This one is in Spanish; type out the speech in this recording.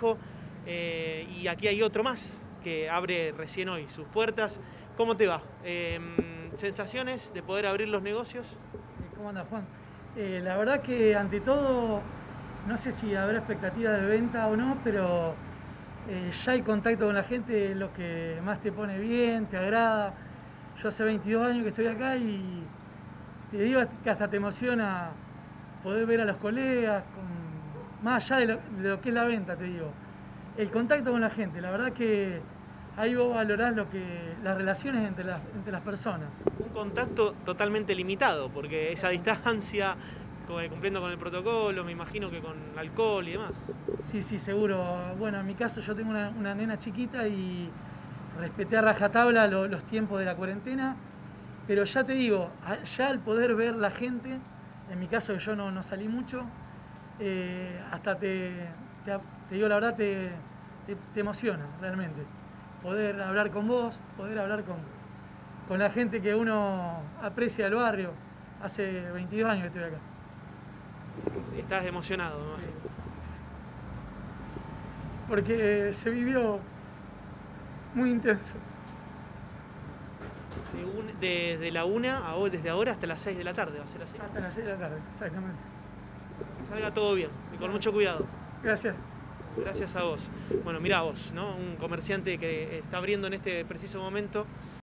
complejo, y aquí hay otro más que abre recién hoy sus puertas. ¿Cómo te va? ¿Sensaciones de poder abrir los negocios? ¿Cómo andas, Juan? La verdad que ante todo, no sé si habrá expectativa de venta o no, pero ya el contacto con la gente es lo que más te pone bien, te agrada. Yo hace 22 años que estoy acá y te digo que hasta te emociona poder ver a los colegas, más allá de lo que es la venta, te digo. El contacto con la gente, la verdad que ahí vos valorás las relaciones entre las personas. Un contacto totalmente limitado, porque esa distancia, cumpliendo con el protocolo, me imagino que con alcohol y demás. Sí, sí, seguro. Bueno, en mi caso yo tengo una nena chiquita y respeté a rajatabla los tiempos de la cuarentena, pero ya te digo, ya al poder ver la gente, en mi caso que yo no salí mucho, hasta te digo la verdad, te emociona realmente. Poder hablar con vos, poder hablar con la gente que uno aprecia del barrio. Hace 22 años que estoy acá. Estás emocionado, ¿no? Sí. Porque se vivió muy intenso. Desde la 1 desde ahora hasta las 6 de la tarde va a ser así. Hasta las 6 de la tarde, exactamente. Que salga todo bien y con mucho cuidado. Gracias. Gracias a vos. Bueno, mirá vos, ¿no? Un comerciante que está abriendo en este preciso momento